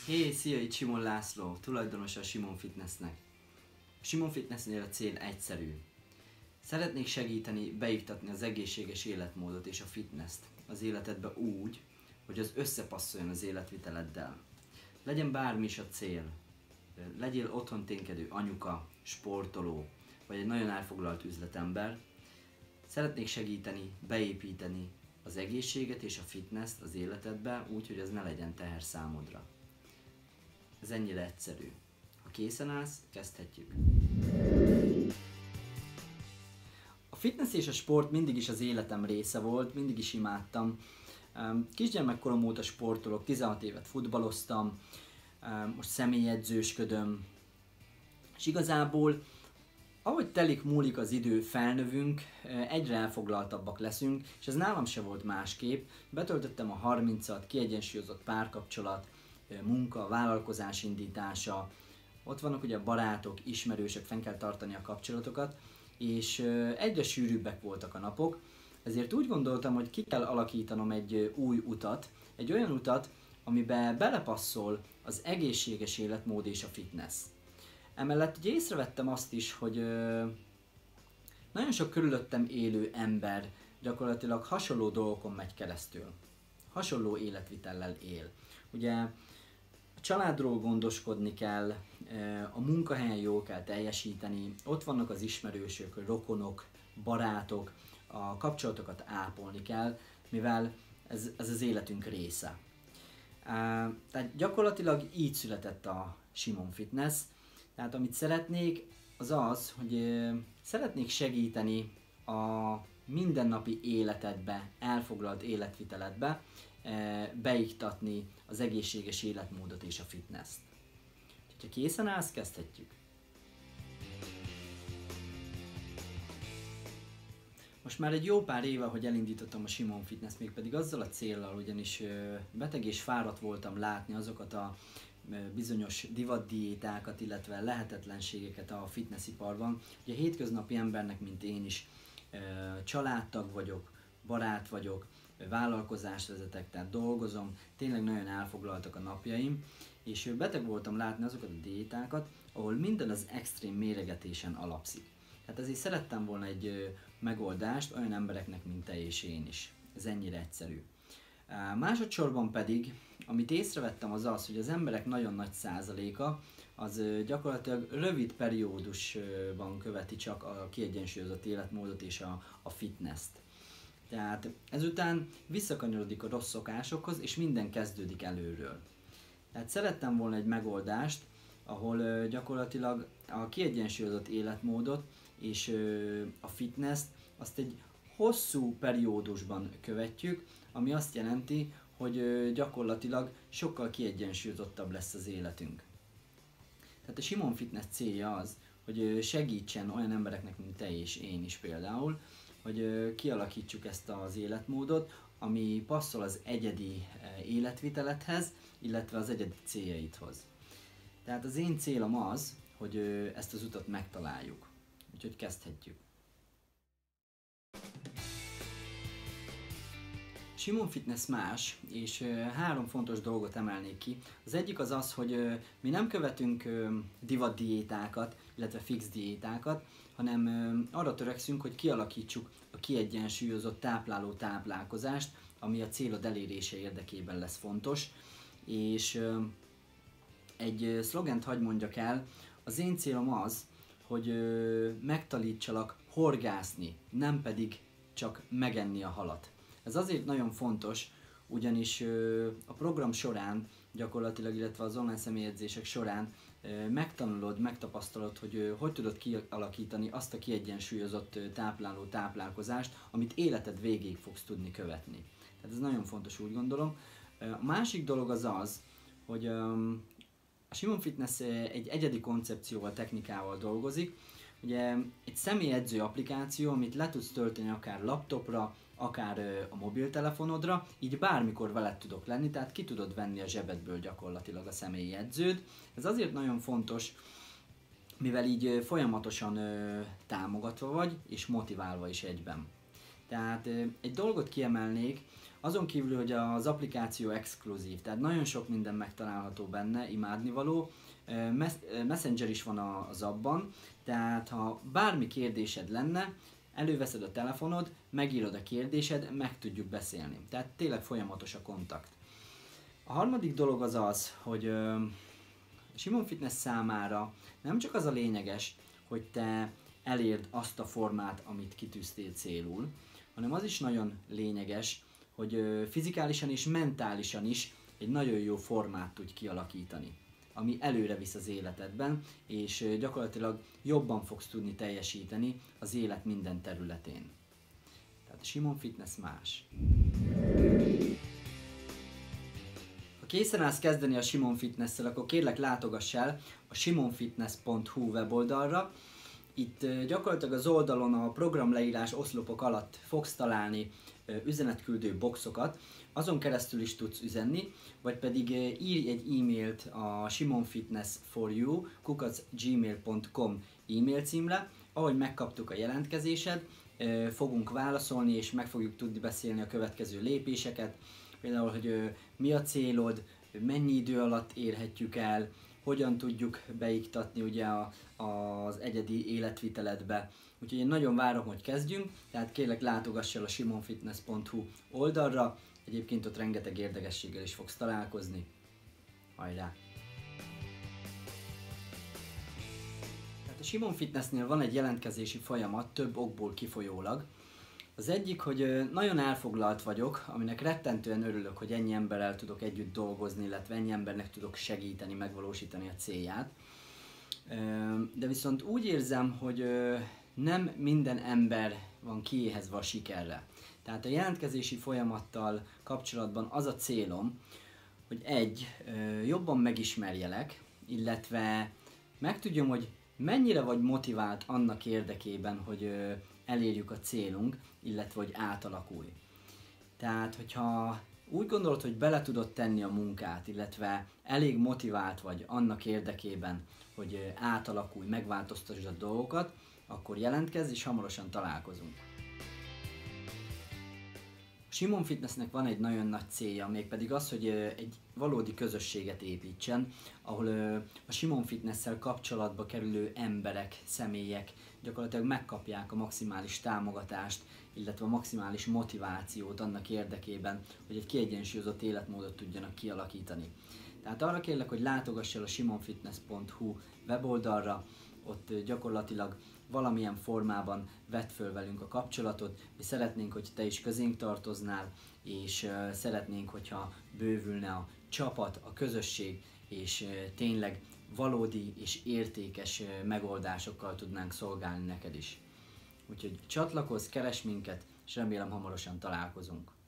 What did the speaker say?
Szia, itt Simon László, tulajdonosa a Simon Fitnessnek. A Simon Fitnessnél a cél egyszerű. Szeretnék segíteni, beiktatni az egészséges életmódot és a fitnesszt az életedbe úgy, hogy az összepasszoljon az életviteleddel. Legyen bármi is a cél, legyél otthon ténykedő anyuka, sportoló, vagy egy nagyon elfoglalt üzletember. Szeretnék segíteni, beépíteni az egészséget és a fitnesszt az életedbe úgy, hogy az ne legyen teher számodra. Ez ennyire egyszerű. Ha készen állsz, kezdhetjük. A fitness és a sport mindig is az életem része volt, mindig is imádtam. Kisgyermekkorom óta sportolok, 16 évet futballoztam, most személyedzősködöm, és igazából ahogy múlik az idő, felnövünk, egyre elfoglaltabbak leszünk, és ez nálam se volt másképp. Betöltöttem a 30-at, kiegyensúlyozott párkapcsolat, munka, vállalkozás indítása, ott vannak ugye barátok, ismerősök, fenn kell tartani a kapcsolatokat, és egyre sűrűbbek voltak a napok, ezért úgy gondoltam, hogy ki kell alakítanom egy új utat, egy olyan utat, amiben belepasszol az egészséges életmód és a fitness. Emellett ugye észrevettem azt is, hogy nagyon sok körülöttem élő ember gyakorlatilag hasonló dolgokon megy keresztül. Hasonló életvitellel él. Ugye a családról gondoskodni kell, a munkahelyen jól kell teljesíteni, ott vannak az ismerősök, rokonok, barátok, a kapcsolatokat ápolni kell, mivel ez az életünk része. Tehát gyakorlatilag így született a Simon Fitness. Tehát amit szeretnék, az az, hogy szeretnék segíteni a mindennapi életedbe, elfoglalt életviteledbe, beiktatni az egészséges életmódot és a fitnesszt. Ha készen állsz, kezdhetjük. Most már egy jó pár éve, hogy elindítottam a Simon Fitness, mégpedig azzal a céllal, ugyanis beteg és fáradt voltam látni azokat a bizonyos divatdiétákat, illetve lehetetlenségeket a fitnessiparban. Ugye a hétköznapi embernek, mint én is, családtag vagyok, barát vagyok, vállalkozást vezetek, tehát dolgozom, tényleg nagyon elfoglaltak a napjaim, és beteg voltam látni azokat a diétákat, ahol minden az extrém méregetésen alapszik. Tehát ezért szerettem volna egy megoldást olyan embereknek, mint te és én is. Ez ennyire egyszerű. Másodszorban pedig, amit észrevettem, az az, hogy az emberek nagyon nagy százaléka az gyakorlatilag rövid periódusban követi csak a kiegyensúlyozott életmódot és a fitnesszt. Tehát ezután visszakanyarodik a rossz szokásokhoz, és minden kezdődik előről. Tehát szerettem volna egy megoldást, ahol gyakorlatilag a kiegyensúlyozott életmódot és a fitnesszt azt egy hosszú periódusban követjük, ami azt jelenti, hogy gyakorlatilag sokkal kiegyensúlyozottabb lesz az életünk. Tehát a Simon Fitness célja az, hogy segítsen olyan embereknek, mint te és én is például, hogy kialakítsuk ezt az életmódot, ami passzol az egyedi életviteledhez, illetve az egyedi céljaidhoz. Tehát az én célom az, hogy ezt az utat megtaláljuk. Úgyhogy kezdhetjük. Simon Fitness más, és 3 fontos dolgot emelnék ki. Az egyik az az, hogy mi nem követünk divatdiétákat, illetve fix diétákat, hanem arra törekszünk, hogy kialakítsuk a kiegyensúlyozott tápláló táplálkozást, ami a célod elérése érdekében lesz fontos. És egy szlogent hadd mondjak el, az én célom az, hogy megtanítsalak horgászni, nem pedig csak megenni a halat. Ez azért nagyon fontos, ugyanis a program során gyakorlatilag, illetve az online személyedzések során megtanulod, megtapasztalod, hogy hogy tudod kialakítani azt a kiegyensúlyozott tápláló táplálkozást, amit életed végéig fogsz tudni követni. Tehát ez nagyon fontos, úgy gondolom. A másik dolog az az, hogy a Simon Fitness egy egyedi koncepcióval, technikával dolgozik. Ugye egy személyedző applikáció, amit le tudsz tölteni akár laptopra, akár a mobiltelefonodra, így bármikor veled tudok lenni, tehát ki tudod venni a zsebedből gyakorlatilag a személyi edződ. Ez azért nagyon fontos, mivel így folyamatosan támogatva vagy, és motiválva is egyben. Tehát egy dolgot kiemelnék, Azon kívül, hogy az applikáció exkluzív, tehát nagyon sok minden megtalálható benne, imádnivaló. Messenger is van az appban, tehát ha bármi kérdésed lenne, előveszed a telefonod, megírod a kérdésed, meg tudjuk beszélni. Tehát tényleg folyamatos a kontakt. A harmadik dolog az az, hogy a Simon Fitness számára nem csak az a lényeges, hogy te elérd azt a formát, amit kitűztél célul, hanem az is nagyon lényeges, hogy fizikálisan és mentálisan is egy nagyon jó formát tudj kialakítani, ami előre visz az életedben, és gyakorlatilag jobban fogsz tudni teljesíteni az élet minden területén. Tehát a Simon Fitness más. Ha készen állsz kezdeni a Simon Fitness-szel, akkor kérlek látogass el a simonfitness.hu weboldalra. Itt gyakorlatilag az oldalon a programleírás oszlopok alatt fogsz találni üzenetküldő boxokat, azon keresztül is tudsz üzenni, vagy pedig írj egy e-mailt a simonfitnessforyou@gmail.com e-mail címre, ahogy megkaptuk a jelentkezésed, fogunk válaszolni és meg fogjuk tudni beszélni a következő lépéseket, például, hogy mi a célod, mennyi idő alatt érhetjük el, hogyan tudjuk beiktatni ugye az egyedi életviteledbe. Úgyhogy én nagyon várom, hogy kezdjünk, tehát kérlek látogass el a simonfitness.hu oldalra, egyébként ott rengeteg érdekességgel is fogsz találkozni. Hajrá! Tehát a Simon Fitnessnél van egy jelentkezési folyamat több okból kifolyólag. Az egyik, hogy nagyon elfoglalt vagyok, aminek rettentően örülök, hogy ennyi emberrel tudok együtt dolgozni, illetve ennyi embernek tudok segíteni, megvalósítani a célját. De viszont úgy érzem, hogy nem minden ember van kiéhezve a sikerre. Tehát a jelentkezési folyamattal kapcsolatban az a célom, hogy jobban megismerjelek, illetve megtudjam, hogy mennyire vagy motivált annak érdekében, hogy elérjük a célunk, illetve hogy átalakulj. Tehát, hogyha úgy gondolod, hogy bele tudod tenni a munkát, illetve elég motivált vagy annak érdekében, hogy átalakulj, megváltoztasd a dolgokat, akkor jelentkezz és hamarosan találkozunk. A Simon Fitnessnek van egy nagyon nagy célja, mégpedig az, hogy egy valódi közösséget építsen, ahol a Simon Fitnessel kapcsolatba kerülő emberek, személyek gyakorlatilag megkapják a maximális támogatást, illetve a maximális motivációt annak érdekében, hogy egy kiegyensúlyozott életmódot tudjanak kialakítani. Tehát arra kérlek, hogy látogass el a simonfitness.hu weboldalra, ott gyakorlatilag valamilyen formában vedd föl velünk a kapcsolatot. Mi szeretnénk, hogy te is közénk tartoznál, és szeretnénk, hogyha bővülne a csapat, a közösség, és tényleg valódi és értékes megoldásokkal tudnánk szolgálni neked is. Úgyhogy csatlakozz, keresd minket, és remélem hamarosan találkozunk.